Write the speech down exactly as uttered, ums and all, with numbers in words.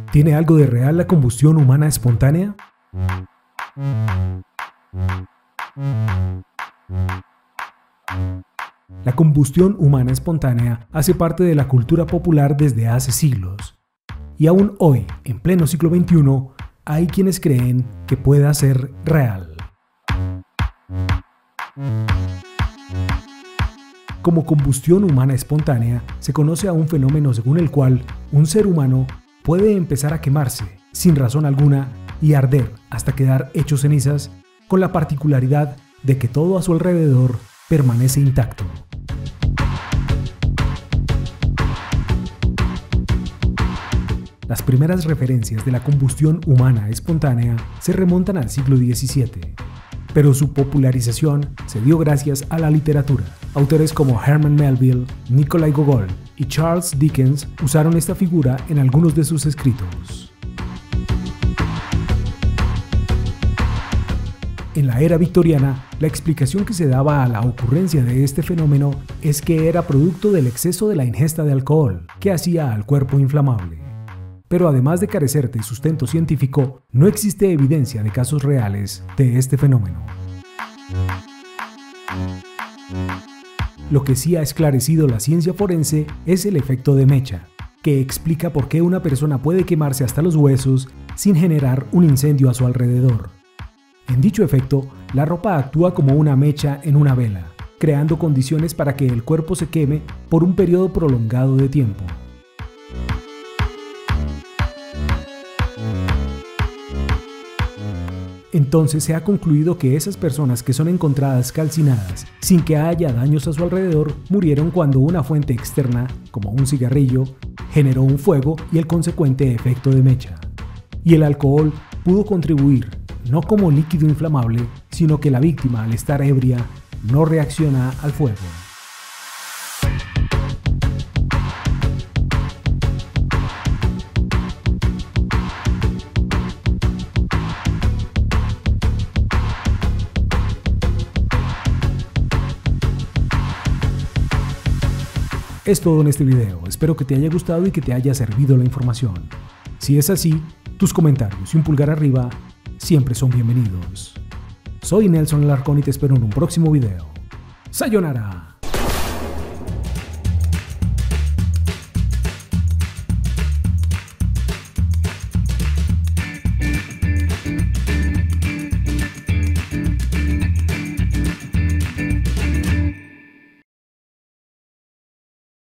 ¿Tiene algo de real la combustión humana espontánea? La combustión humana espontánea hace parte de la cultura popular desde hace siglos. Y aún hoy, en pleno siglo veintiuno, hay quienes creen que pueda ser real. Como combustión humana espontánea, se conoce a un fenómeno según el cual un ser humano puede empezar a quemarse, sin razón alguna, y arder hasta quedar hecho cenizas, con la particularidad de que todo a su alrededor permanece intacto. Las primeras referencias de la combustión humana espontánea se remontan al siglo diecisiete, pero su popularización se dio gracias a la literatura. Autores como Herman Melville, Nikolai Gogol y Charles Dickens usaron esta figura en algunos de sus escritos. En la era victoriana, la explicación que se daba a la ocurrencia de este fenómeno es que era producto del exceso de la ingesta de alcohol, que hacía al cuerpo inflamable. Pero además de carecer de sustento científico, no existe evidencia de casos reales de este fenómeno. Lo que sí ha esclarecido la ciencia forense es el efecto de mecha, que explica por qué una persona puede quemarse hasta los huesos sin generar un incendio a su alrededor. En dicho efecto, la ropa actúa como una mecha en una vela, creando condiciones para que el cuerpo se queme por un periodo prolongado de tiempo. Entonces se ha concluido que esas personas que son encontradas calcinadas sin que haya daños a su alrededor murieron cuando una fuente externa, como un cigarrillo, generó un fuego y el consecuente efecto de mecha. Y el alcohol pudo contribuir, no como líquido inflamable, sino que la víctima, al estar ebria, no reacciona al fuego. Es todo en este video, espero que te haya gustado y que te haya servido la información. Si es así, tus comentarios y un pulgar arriba siempre son bienvenidos. Soy Nelson Alarcón y te espero en un próximo video. ¡Sayonara!